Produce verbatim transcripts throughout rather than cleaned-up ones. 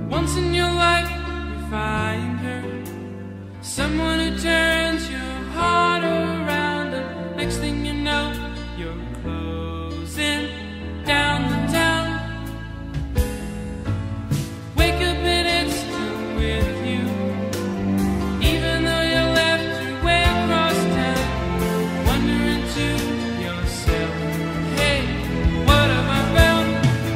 Once in your life you find her, someone who turns your heart around, and next thing you know, you're closing down the town. Wake up and it's still with you, even though you left your way across town. Wondering to yourself, hey, what have I found?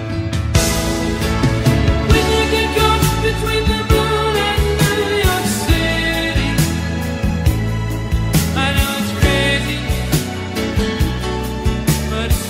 When you get caught between the moon and New York City, I know it's crazy, but it's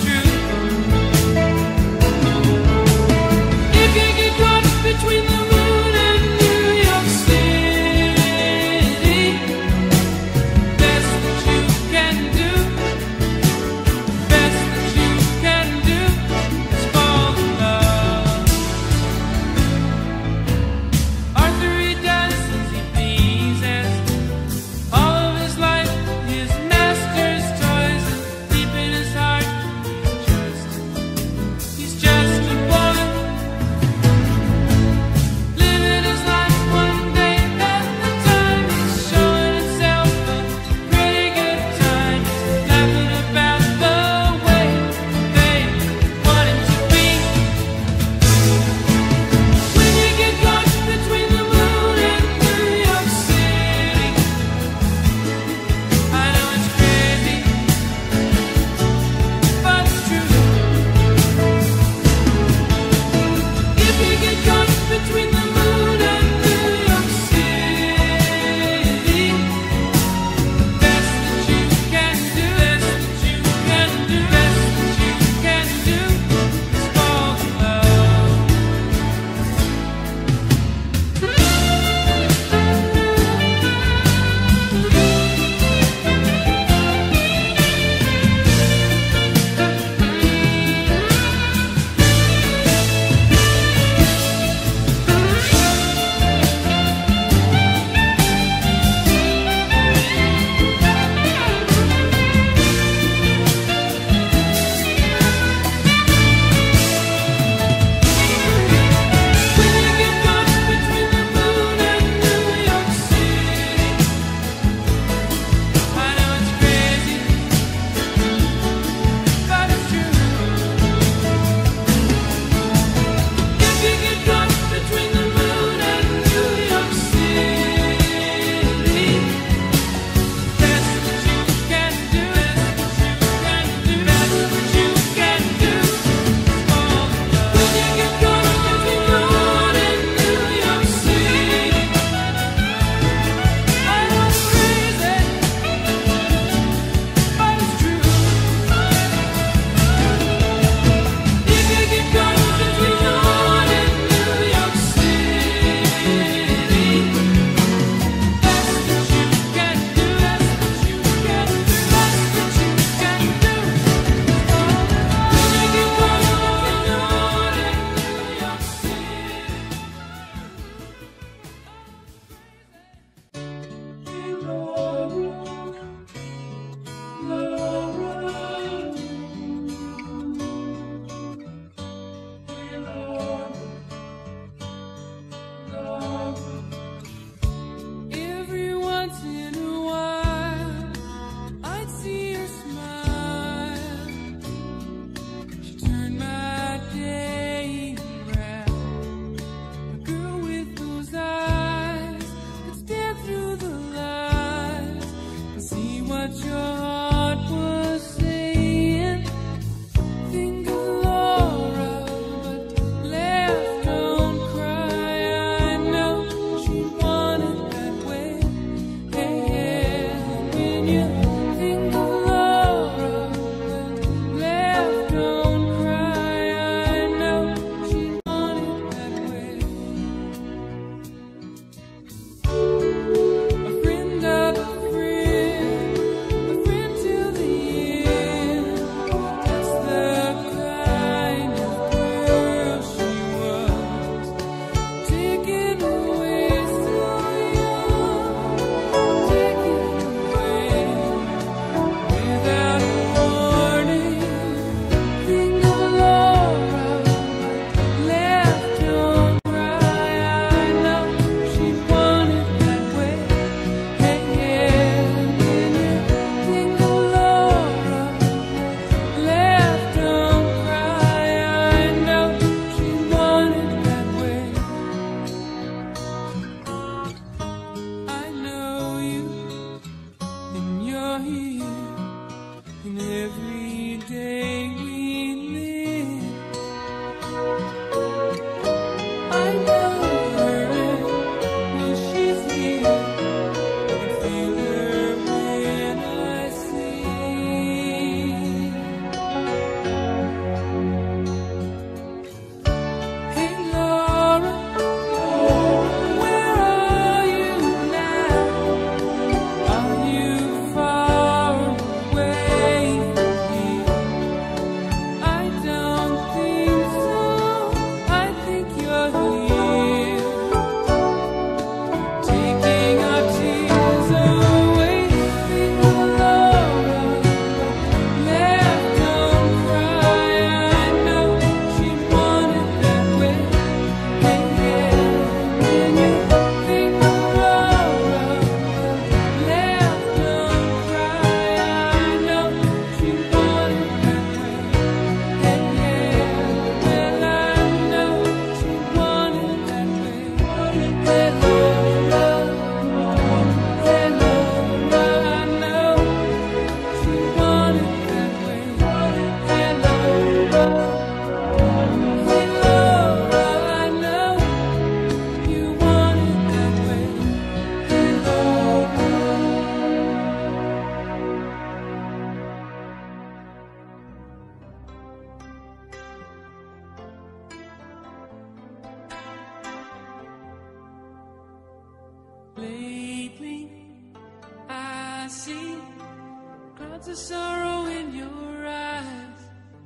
What's the sorrow in your eyes?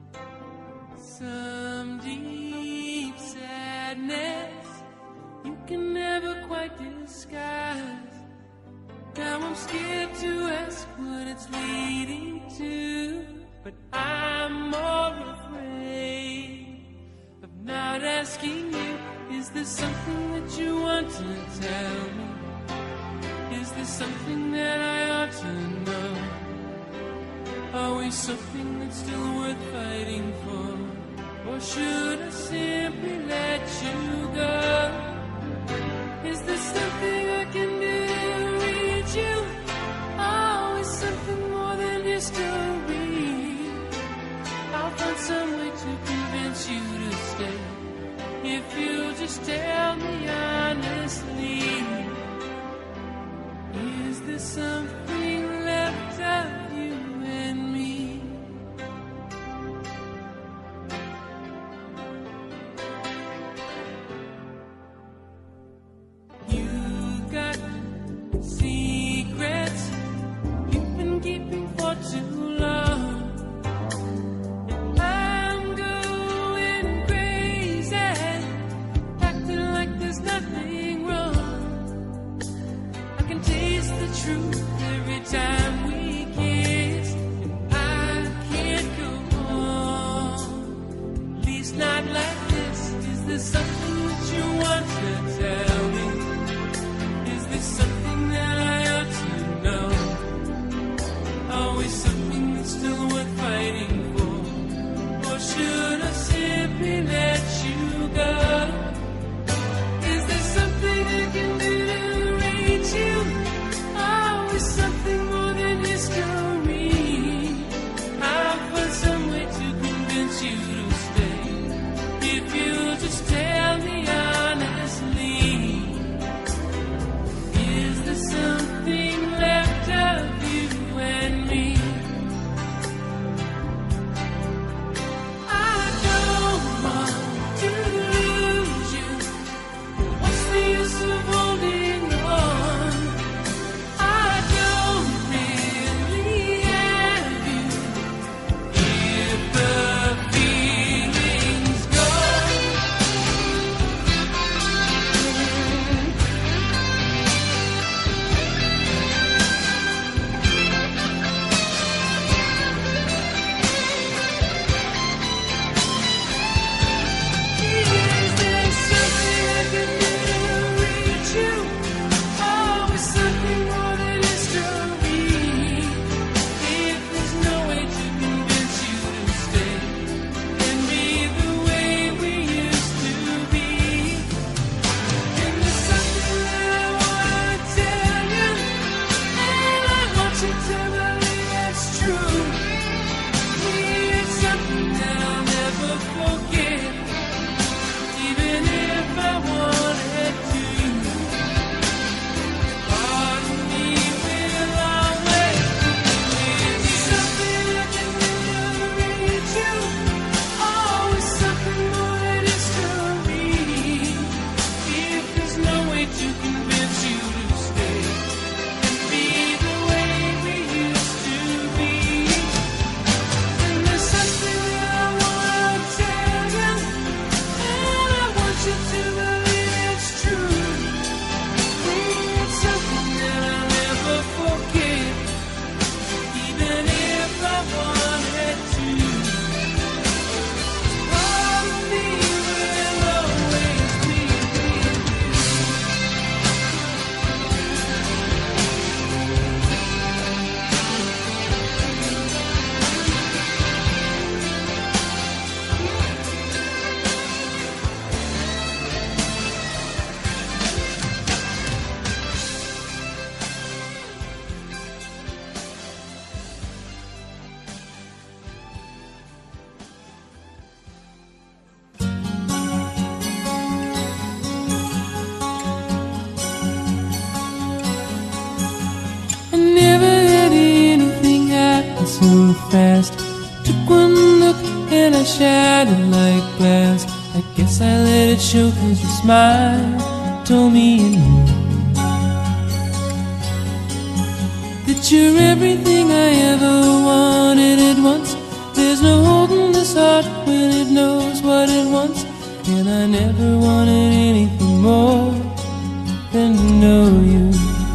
Some deep sadness you can never quite disguise. Now I'm scared to ask what it's leading to, but I'm more afraid of not asking you. Is there something that you want to tell me? Is there something that I ought to know? Are we something that's still worth fighting for? Or should I simply let you go? Is there something I can do to reach you? Oh, is something more than history? I'll find some way to convince you to stay, if you'll just tell me honestly. Is there something left of you and me? You got secrets you've been keeping for too long. I'm going crazy, acting like there's nothing wrong. I can taste the truth every time we kiss, and I can't go on, at least not like this. Is there something that you want to tell me? Is there something that I ought to know? Always something that's still worth fighting for? Or should I simply let you go? Is there something I can do to reach you? Oh, is something more than history? I'll find some way to convince you to stay, if you'll just tell me honestly. Is there something left of you and me? I don't want to lose you. What's the use of holding on? I don't really have you if the feeling's gone. Is there something I can do to reach you? Oh, is something more than history? If there's no way to convince you to stay and be the way we used to be, and there's something that I wanna tell you, and I want you to believe it's true. It's something that I'll never forget, even if I wanted to. Part of me will always believe. Is there something I can do to reach you? Oh, is something more than history? If there's no way to convince you to stay and be the way we used to be, then there's something that I wanna tell you, and I want you to believe it's true. It's something that I'll never forget, even if I wanted to. Part of me will always be with you. I never had anything happen so fast. Took one look and I shattered like glass. I guess I let it show, 'cause your smile told me you knew. The that you're everything I ever wanted at once. There's no holding this heart when it knows what it wants. And I never wanted anything more than to know you.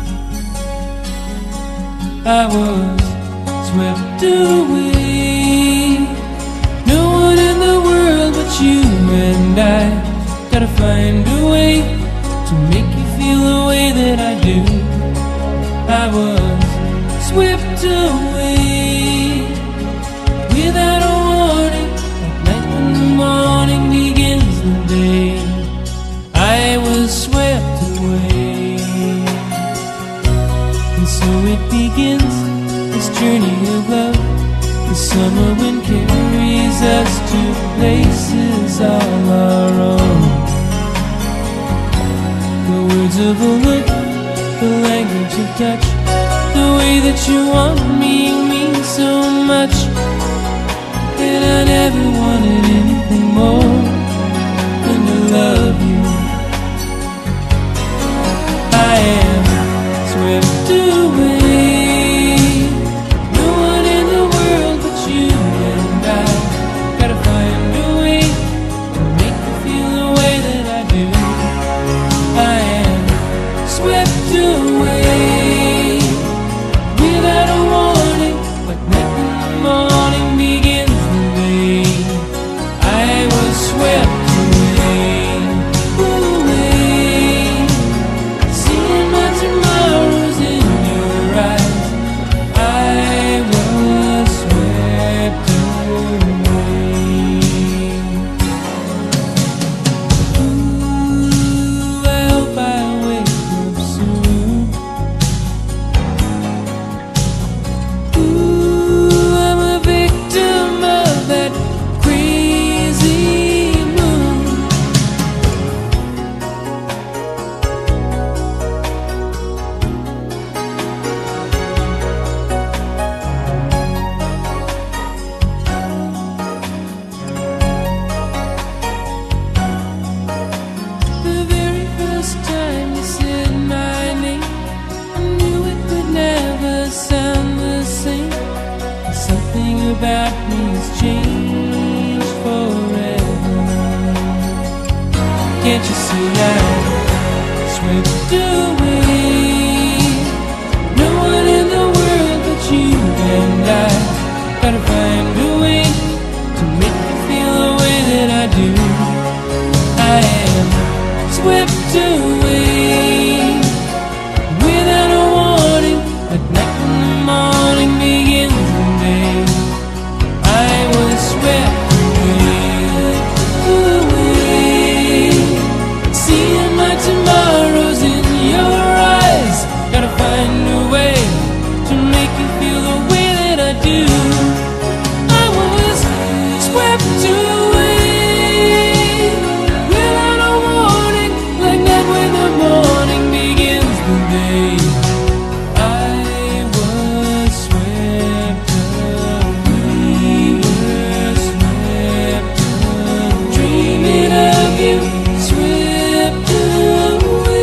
I was swept away. No one in the world but you and I. Gotta find a way to make you feel the way that I do. I was swept away without a warning, like night when the morning begins the day. I was swept away, and so it begins, this journey of love. The summer wind carries us to places all our own. The words of a look, the language of touch, the way that you want me means so much. And I never wanted anything more than to love you. I am swept away. No one in the world but you and I. Gotta find a way to make you feel the way that I do. I am swept away without a warning, like night when the morning begins the day. I was swept away, away, seeing my tomorrows in your eyes. I was swept away. Ooh, I hope I wake up soon. Ooh, I'm a victim of that crazy moon. The very first time you said my name, I knew it would never sound the same. Something about me has changed forever. Can't you see I'm swept away? No one in the world but you and I. Gotta find a way to make you feel the way that I do. I am swept away without a warning, like night when the morning begins the day. I was swept away, away, seeing my tomorrows in your eyes. Gotta find a way to make you feel the way that I do. I was swept away without a warning, like night when the morning begins the day. I was swept away, were swept away, dreaming of you, swept away.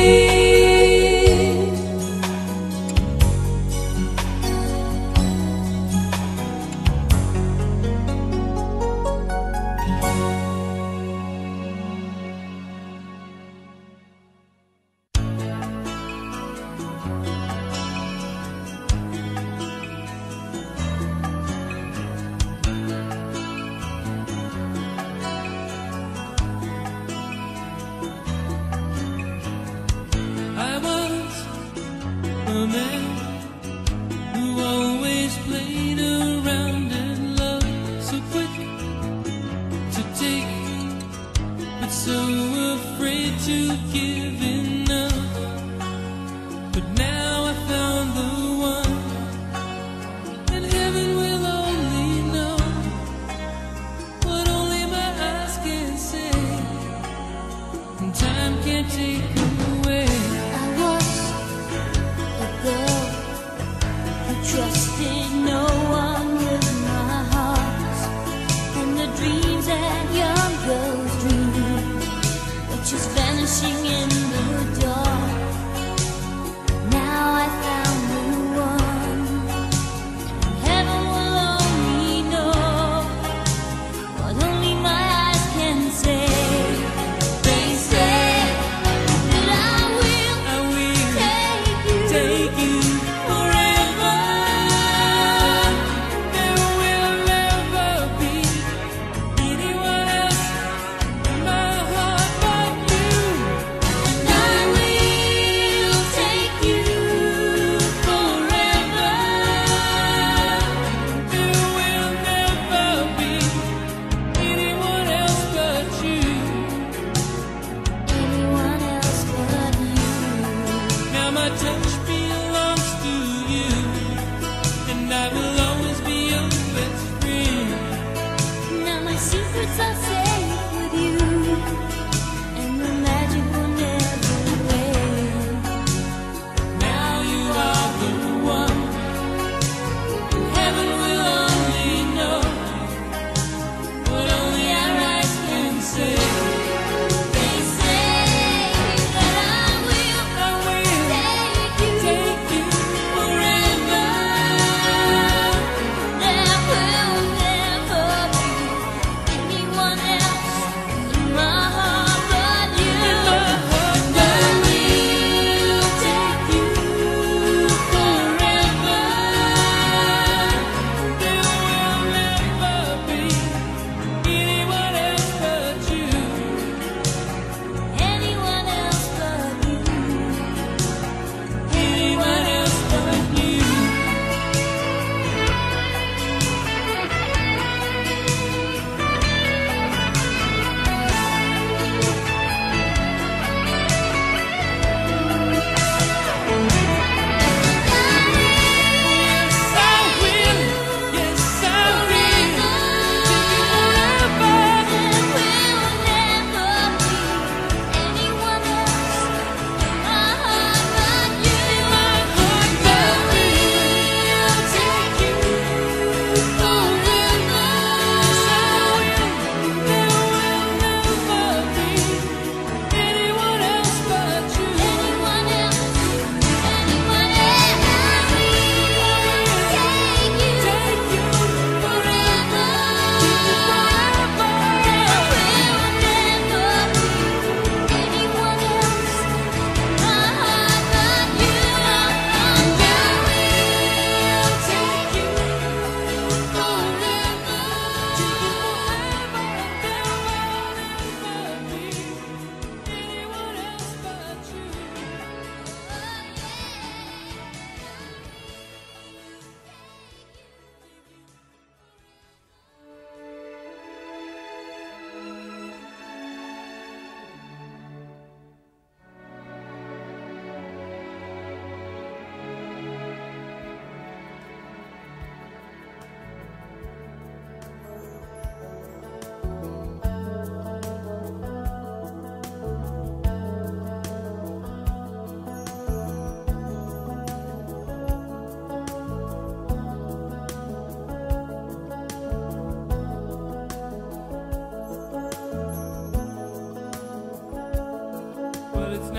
I was a man who always played around and loved, so quick to take, but so afraid to give enough. But now I found the one, and heaven will only know what only my eyes can say, and time can't take away. I was a girl who trusted no one with my heart, and the dreams that young girls dream were just vanishing in the dark. Now I found the one.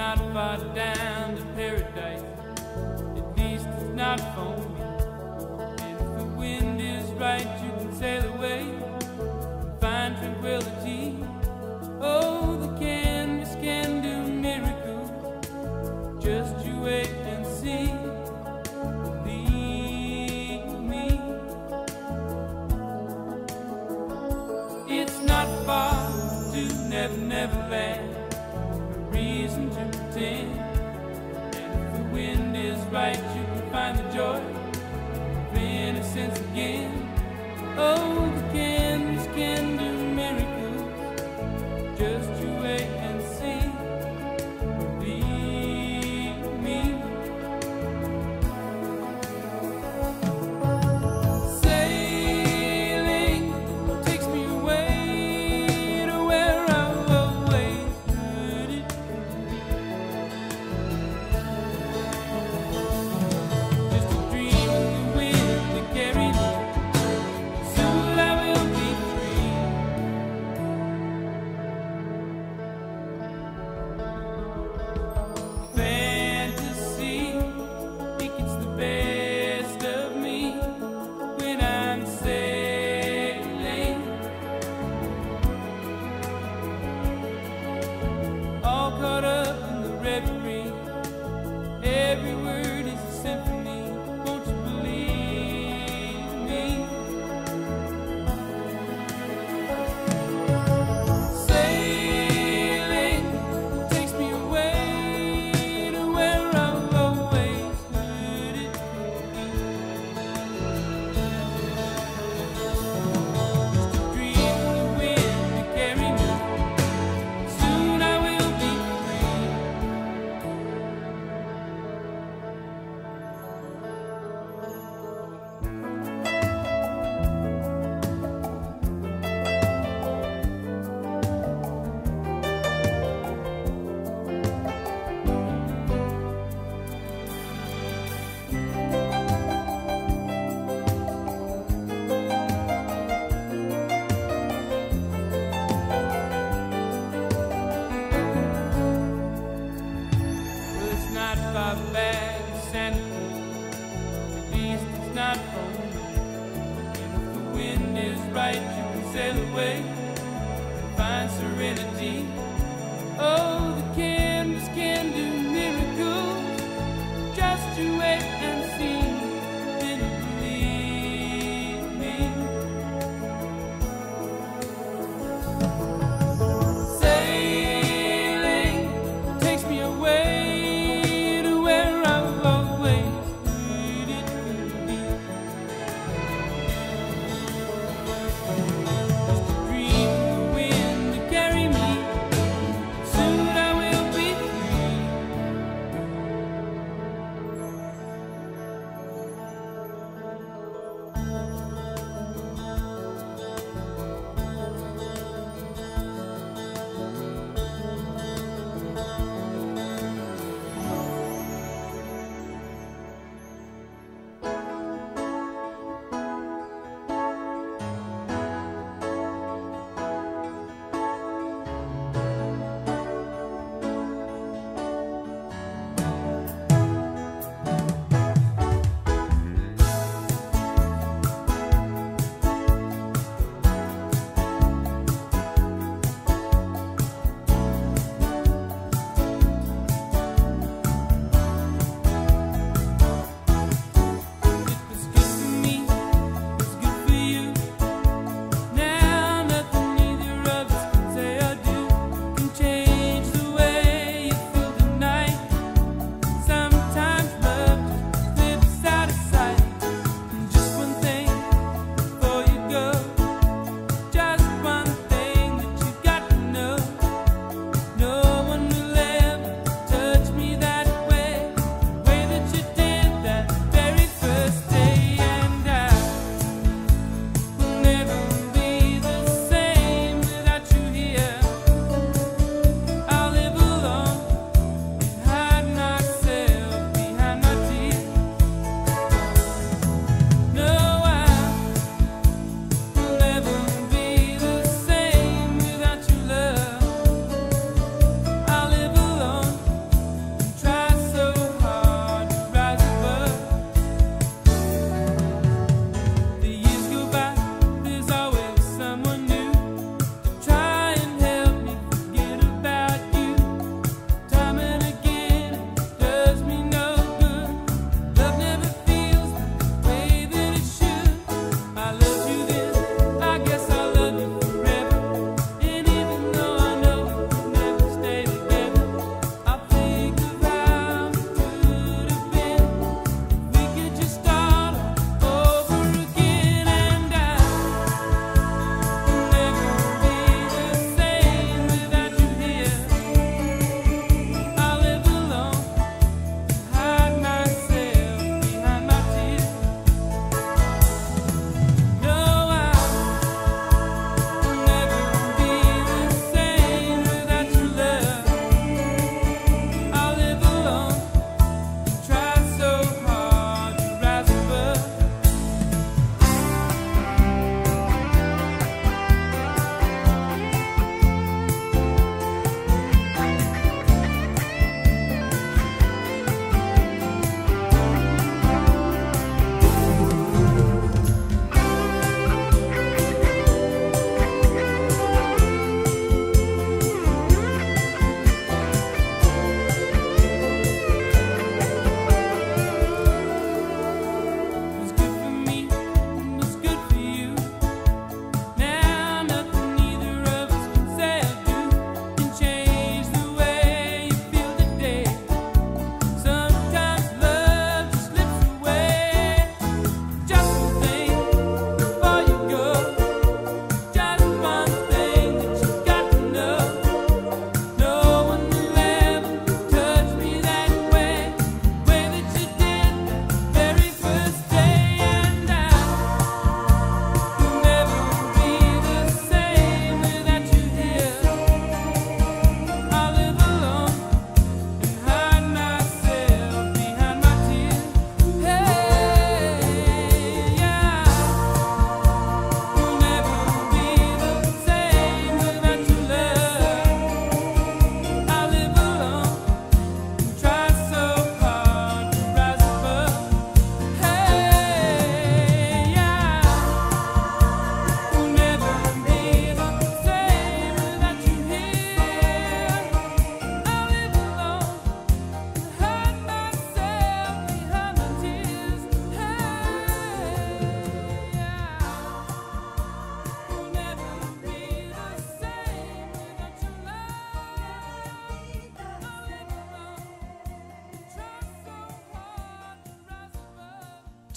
not far down to paradise, at least it's not for me. And if the wind is right, you can sail away and find tranquility. Oh, the canvas can do miracles, just you wait and see. Believe me, it's not far to Never Never Land, a reason to pretend. And if the wind is right, you can find the joy of innocence again. Oh, the canvas can do miracles, just you wait and see. Believe me. Sailing takes me away to where I've always heard it. Just a dream of the wind to carry me. Soon I will be free. Fantasy, think it's the best of me when I'm sailing, all caught up in the reverie. Every word is a symphony, won't you believe me? Sailing takes me away to where I've always heard it. Just a dream of the wind to carry me. Soon I will be free. Well, it's not far back to Santa Fe, at least it's not for me. And if the wind is right, you can sail away and find serenity. Oh, the canvas can do miracles, just you wait and see. Then you believe me. Sailing takes me away to where I've always heard it could be. Just a dream of the wind to carry me.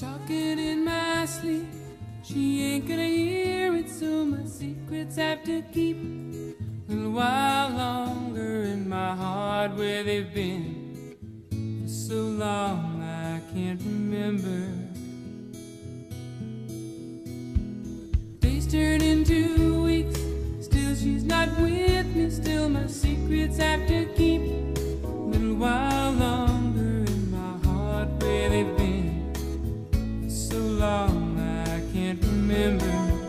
Talking in my sleep, she ain't gonna hear it, so my secrets have to keep a little while longer in my heart, where they've been for so long I can't remember. Days turn into weeks, still she's not with me, still my secrets have to keep a little while longer in my heart, where they've been so long I can't remember.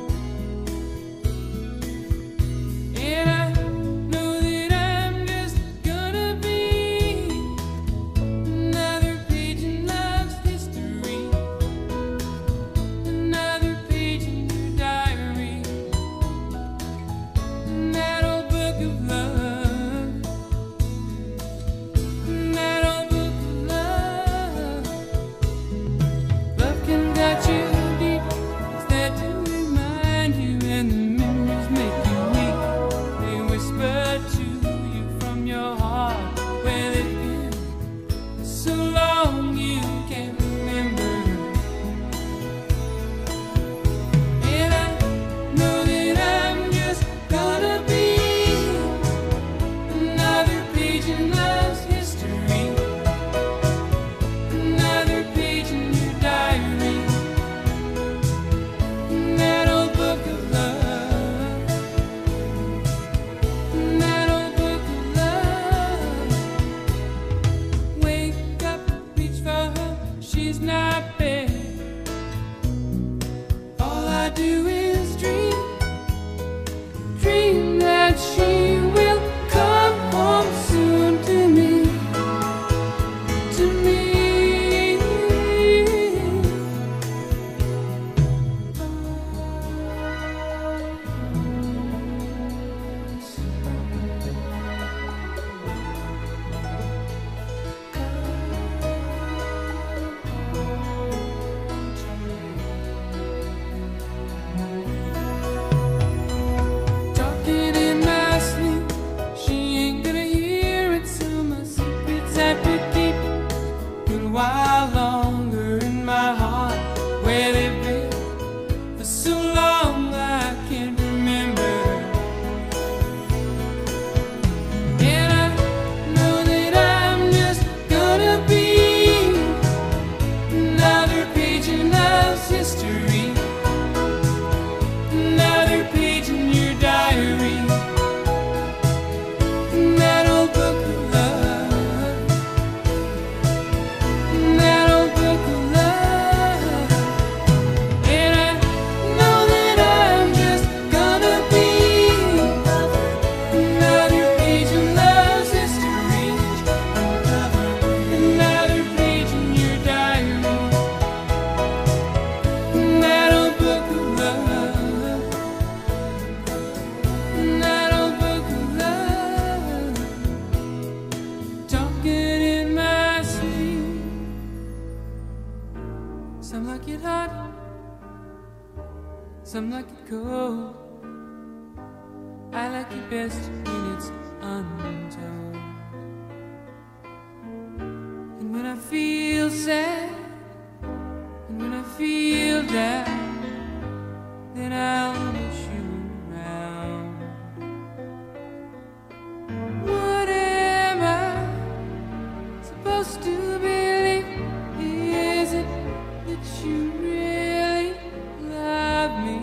And I know that I'm just gonna be another page in love's history, another page in your diary, in that old book of love, in that old book of love. Love can touch you deep, it's there to remind you, and the memories make you weak. They whisper to you from your heart, where they've been so long you can't remember. And I know that I'm just gonna be another page in love's history, another page in your diary, in that old book of love, in that old book of love. Wake up, reach for her, she's not there. All I do is dream, dream that she will come home soon to me, to me. Talking in my sleep, she ain't gonna hear it, so my secrets have to keep a little while longer in my heart, where they've been for so long I can't remember. And I know that I'm just gonna be another page in love's history, another page in your diary, in that old book of love, in that old book of love. And I know that I'm just gonna be another page in love's history, another page in your diary, in that old book of love, in that old book of love. Talking in my sleep, some like it hot, some like it cold. I like it best when it's untold. And when I feel sad, and when I feel down, then I'll miss you around. What am I supposed to believe? Is it that you really love me?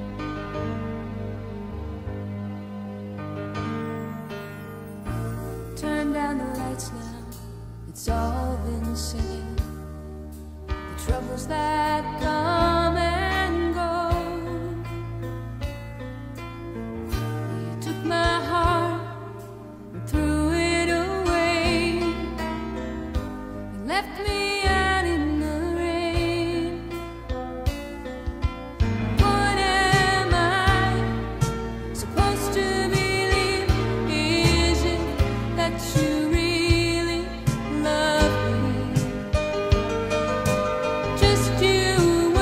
Turn down the lights now, it's all been said. The troubles that come and go, you took my heart and threw it away. You left me out in the rain. What am I supposed to believe? Is it that you really love me? Just you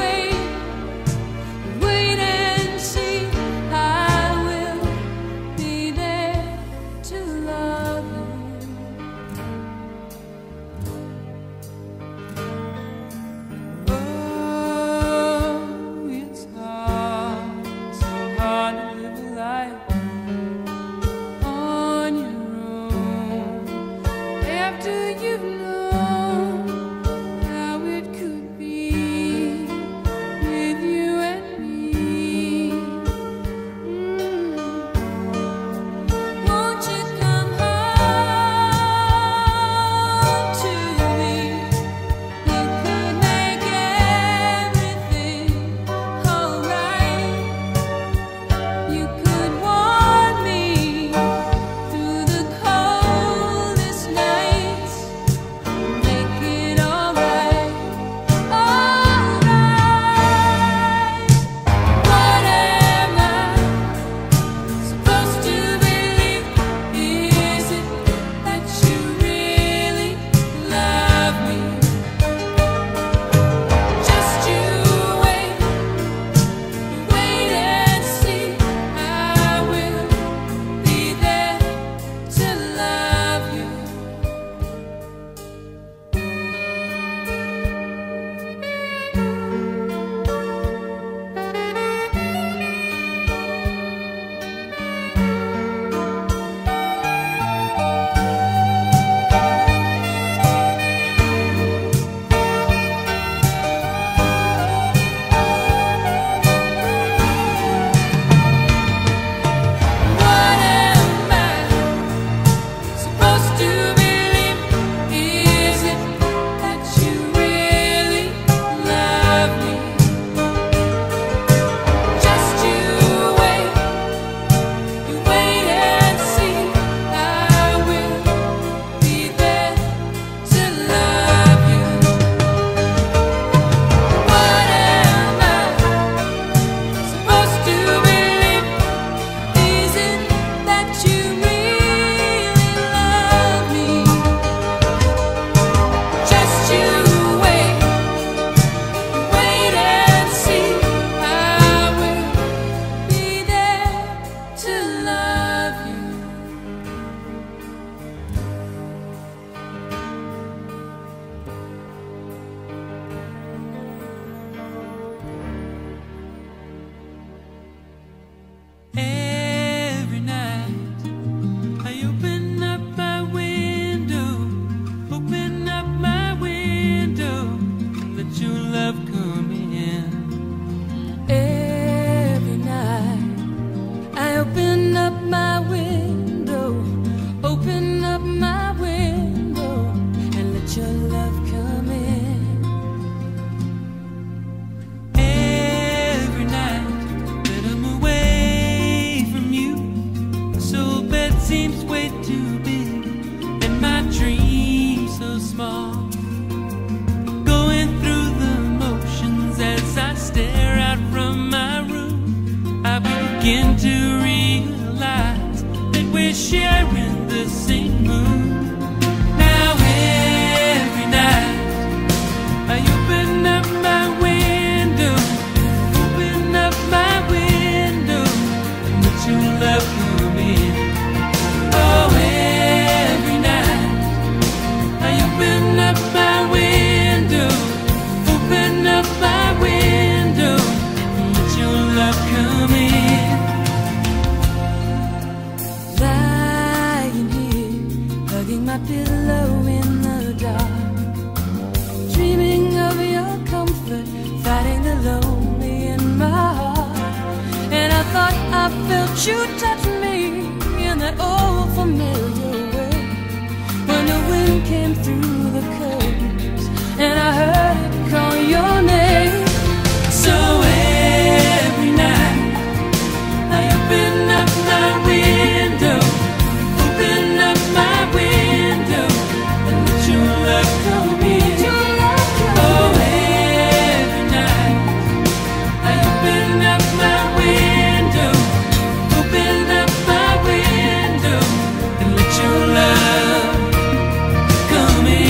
begin to realize that we're sharing the same moon. Now every night I open up my window, open up my window, and let your love come in. Oh, every night I open up my window, open up my window, and let your love come in. My pillow in the dark, dreaming of your comfort, fighting the lonely in my heart. And I thought I felt you touch me in that old familiar way, when the wind came through the curtains and I heard it call your name. So every night I open up my window, open up my window, come in. Oh, every night I open up my window, open up my window, and let your love come in.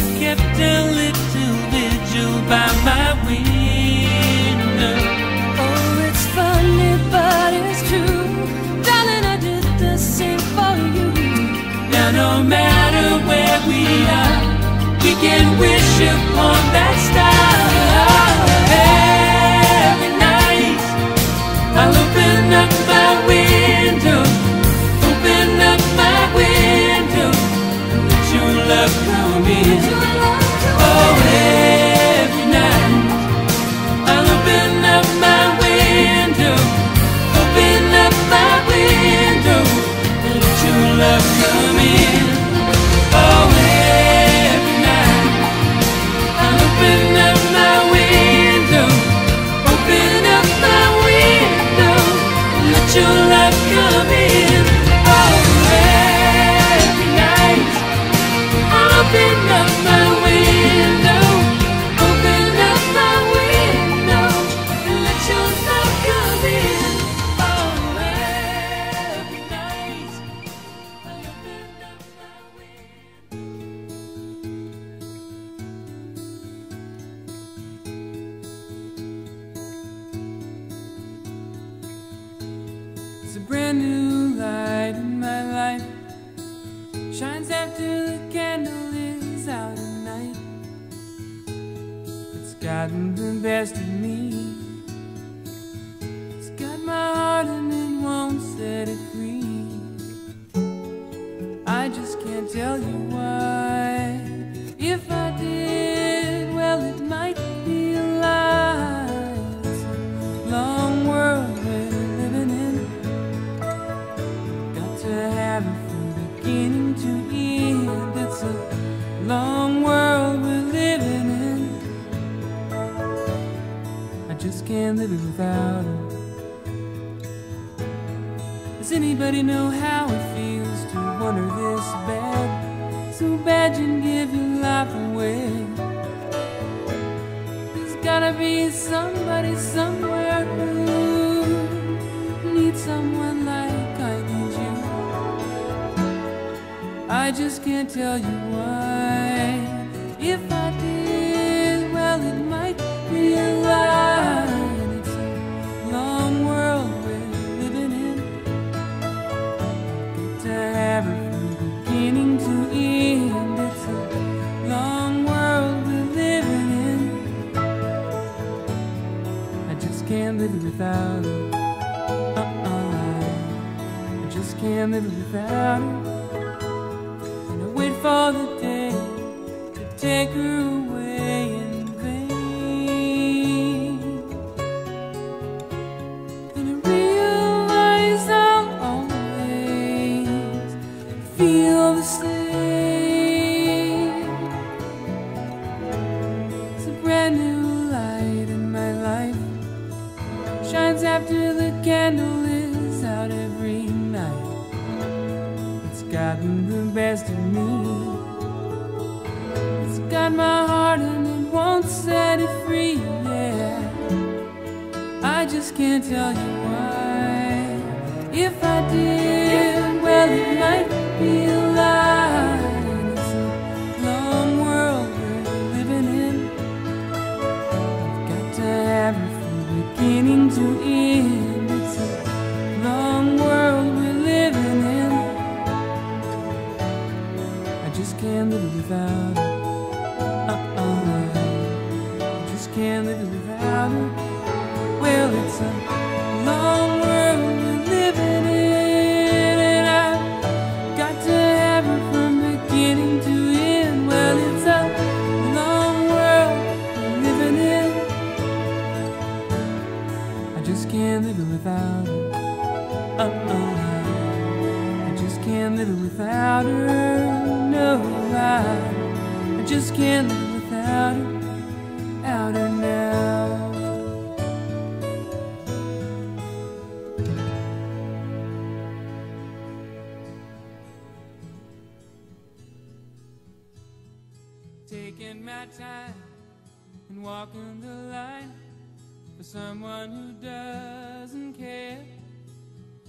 kept a little vigil by my window. Oh, it's funny, but it's true. Darling, I did the same for you. Now no matter where we are, we can wish upon that star. Every night I'll open up my window, open up my window, and let your love come in. Oh, every night I'll open up my window, open up my window, and let your love come in. Oh, every night I'll open up my window, open up my window, and let your love come in. Oh, every night I'll open up my window, open up my window, and let your love come in. Oh, every night I'll open up my window. It's a brand new light in my life, shines after the candle is out at night. It's gotten the best of me, it's got my heart and it won't set it free. I just can't tell you why. If I did, well, it might be a lie. It's a long world we're living in, got to have it from beginning to end. It's a long world we're living in, I just can't live it without her. Does anybody know how it feels to want her this bad? So bad you'd give your life away. There's gotta be somebody somewhere who needs someone like I need you. I just can't tell you why. If I did, well, it might be a lie. And it's a long world we're living in, got to have it from beginning to end. It's a long world we're living in, I just can't live it without her. Uh-uh. I just can't live it without her. Wait for the day to take her away in vain, and I realize I'll always feel the same. It's a brand new light in my life, shines after the candle is out every night. It's gotten the best of me, it's got my heart and it won't set it free. Yeah, I just can't tell you why. If I did, well, it might be a lie. And it's a long world we're living in, I've got to have it from beginning to end. It's a long world we're living in, I just can't live it without her. Uh-uh. I just can't live it without her. Well, it's a long world we're living in, and I've got to have her from beginning to end. Well, it's a long world we're living in, I just can't live it without her. Uh-uh. I just can't live it without her. No, I, I just can't live without her, without her now. Taking my time and walking the line for someone who doesn't care.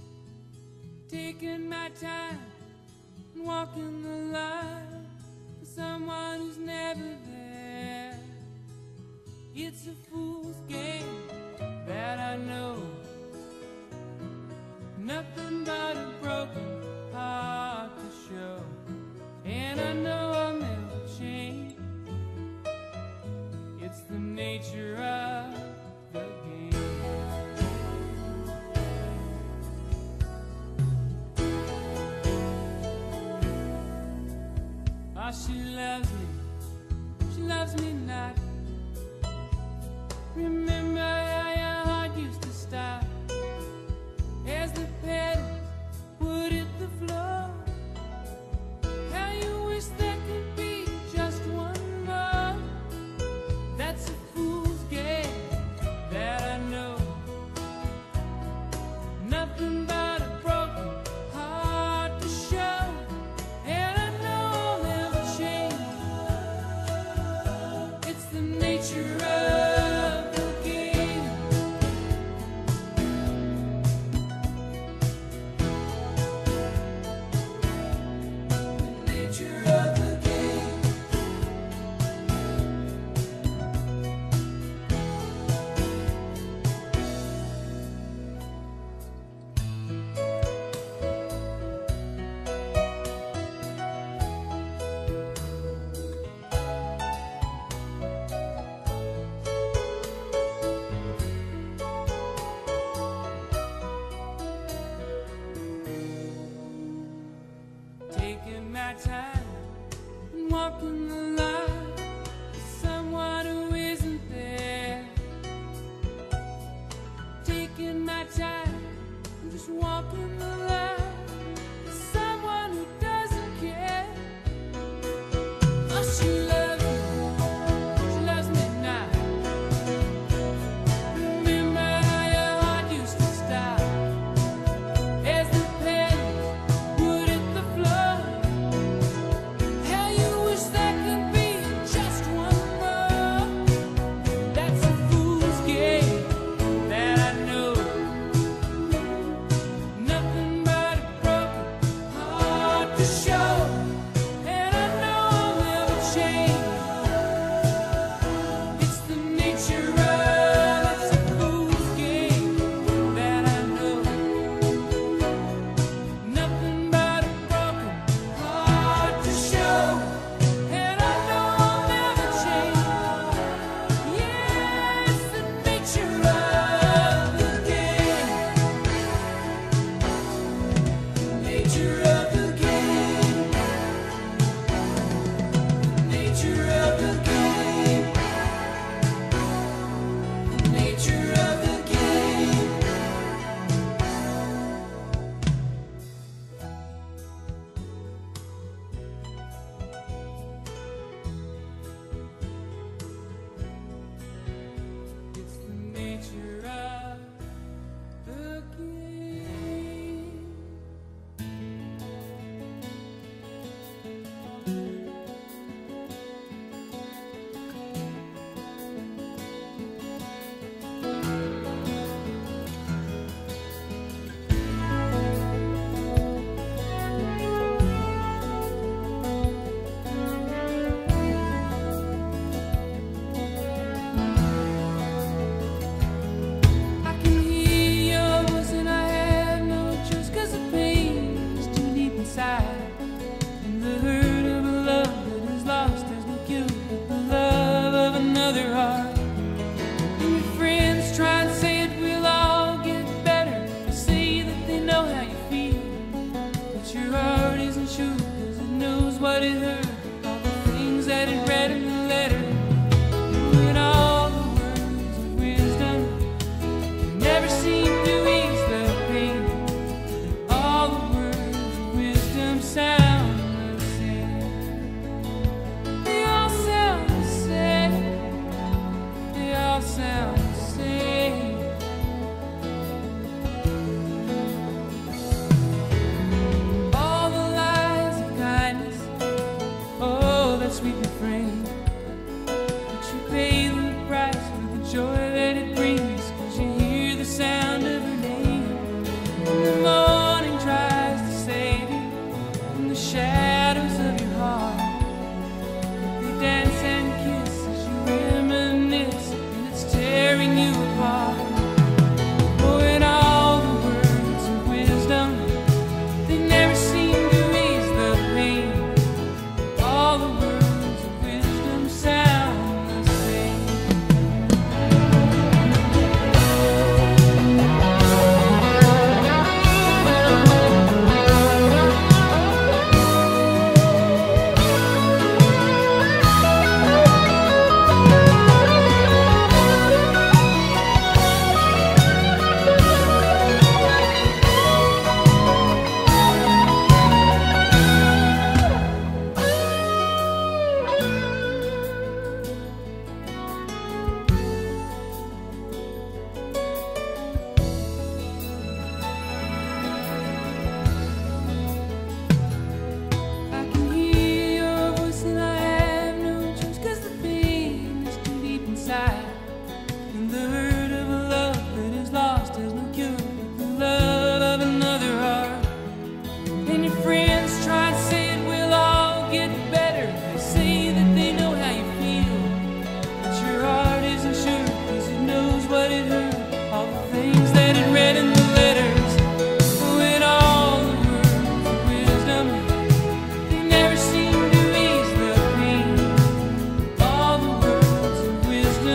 Taking my time and walking the line for someone who's never there. It's a fool's game that I know. Nothing but a broken heart to show. And I know I'll never change. It's the nature of the game. Oh, she loves me, she loves me not. Remember how your heart used to stop as the petals would hit the floor. How you wish there could be just one more. That's a fool's game that I know. Nothing but a broken heart to show. And I know I'll never change. It's the nature of the game. The nature of the game.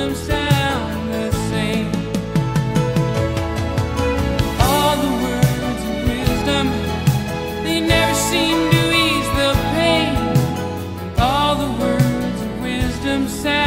wisdom sound the same. All the words of wisdom, they never seem to ease the pain. All the words of wisdom sound